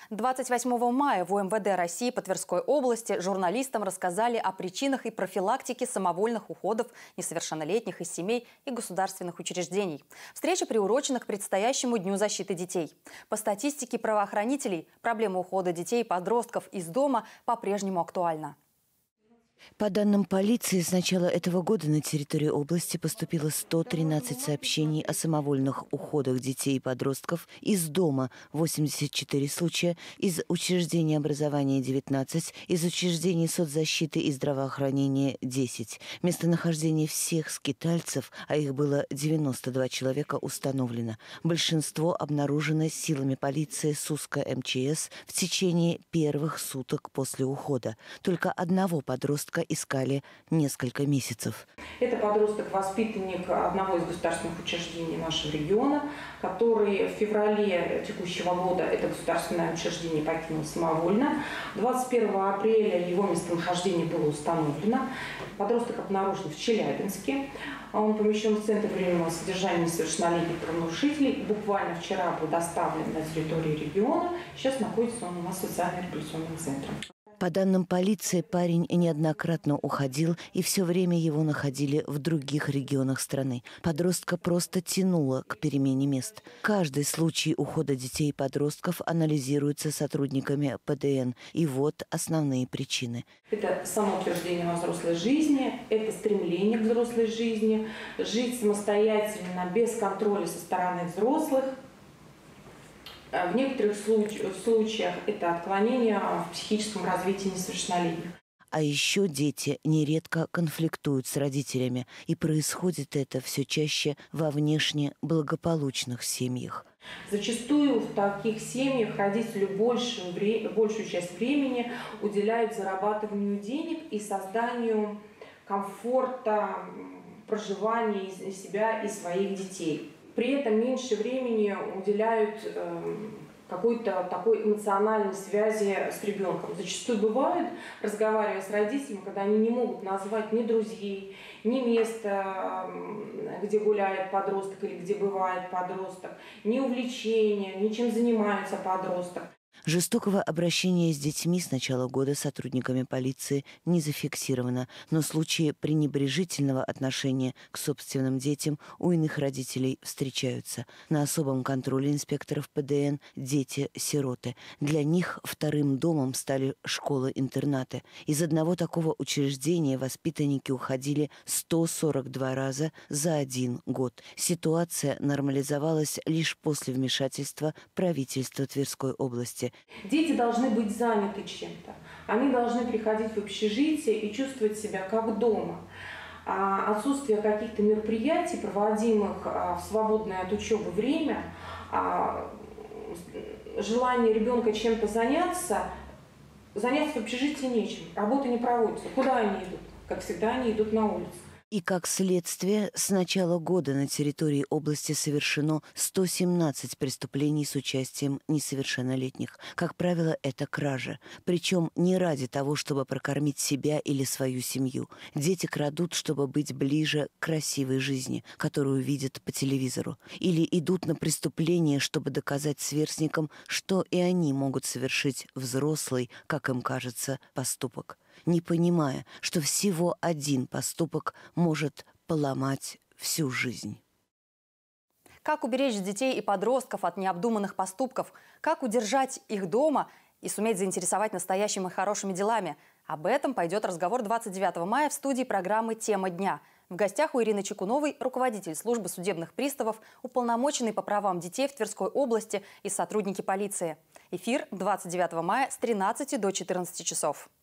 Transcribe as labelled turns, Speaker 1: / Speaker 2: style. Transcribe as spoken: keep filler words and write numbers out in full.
Speaker 1: двадцать восьмого мая в УМВД России по Тверской области журналистам рассказали о причинах и профилактике самовольных уходов несовершеннолетних из семей и государственных учреждений. Встреча приурочена к предстоящему Дню защиты детей. По статистике правоохранителей, проблема ухода детей и подростков из дома по-прежнему актуальна.
Speaker 2: По данным полиции, с начала этого года на территории области поступило сто тринадцать сообщений о самовольных уходах детей и подростков из дома – восемьдесят четыре случая, из учреждений образования – девятнадцать, из учреждений соцзащиты и здравоохранения – десять. Местонахождение всех скитальцев, а их было девяносто два человека, установлено. Большинство обнаружено силами полиции Сузка эм че эс в течение первых суток после ухода. Только одного подростка искали несколько месяцев.
Speaker 3: Это подросток-воспитанник одного из государственных учреждений нашего региона, который в феврале текущего года это государственное учреждение покинул самовольно. двадцать первого апреля его местонахождение было установлено. Подросток обнаружен в Челябинске. Он помещен в Центр временного содержания несовершеннолетних правонарушителей. Буквально вчера был доставлен на территорию региона. Сейчас находится он у нас в социально-репрессионном центре.
Speaker 2: По данным полиции, парень неоднократно уходил, и все время его находили в других регионах страны. Подростка просто тянуло к перемене мест. Каждый случай ухода детей и подростков анализируется сотрудниками пэ дэ эн. И вот основные причины.
Speaker 3: Это самоутверждение во взрослой жизни, это стремление к взрослой жизни, жить самостоятельно, без контроля со стороны взрослых. В некоторых случаях это отклонение в психическом развитии несовершеннолетних.
Speaker 2: А еще дети нередко конфликтуют с родителями, и происходит это все чаще во внешне благополучных семьях.
Speaker 3: Зачастую в таких семьях родители большую, большую часть времени уделяют зарабатыванию денег и созданию комфорта проживания себя и своих детей. При этом меньше времени уделяют э, какой-то такой эмоциональной связи с ребенком. Зачастую бывает, разговаривая с родителями, когда они не могут назвать ни друзей, ни места, где гуляет подросток или где бывает подросток, ни увлечения, ни чем занимается подросток.
Speaker 2: Жестокого обращения с детьми с начала года сотрудниками полиции не зафиксировано, но случаи пренебрежительного отношения к собственным детям у иных родителей встречаются. На особом контроле инспекторов пэ дэ эн дети-сироты. Для них вторым домом стали школы-интернаты. Из одного такого учреждения воспитанники уходили сто сорок два раза за один год. Ситуация нормализовалась лишь после вмешательства правительства Тверской области.
Speaker 3: Дети должны быть заняты чем-то. Они должны приходить в общежитие и чувствовать себя как дома. А отсутствие каких-то мероприятий, проводимых в свободное от учебы время, желание ребенка чем-то заняться, заняться в общежитии нечем. Работа не проводится. Куда они идут? Как всегда, они идут на улицу.
Speaker 2: И как следствие, с начала года на территории области совершено сто семнадцать преступлений с участием несовершеннолетних. Как правило, это кража. Причем не ради того, чтобы прокормить себя или свою семью. Дети крадут, чтобы быть ближе к красивой жизни, которую видят по телевизору. Или идут на преступление, чтобы доказать сверстникам, что и они могут совершить взрослый, как им кажется, поступок, не понимая, что всего один поступок может поломать всю жизнь.
Speaker 1: Как уберечь детей и подростков от необдуманных поступков? Как удержать их дома и суметь заинтересовать настоящими хорошими делами? Об этом пойдет разговор двадцать девятого мая в студии программы «Тема дня». В гостях у Ирины Чекуновой руководитель службы судебных приставов, уполномоченный по правам детей в Тверской области и сотрудники полиции. Эфир двадцать девятого мая с тринадцати до четырнадцати часов.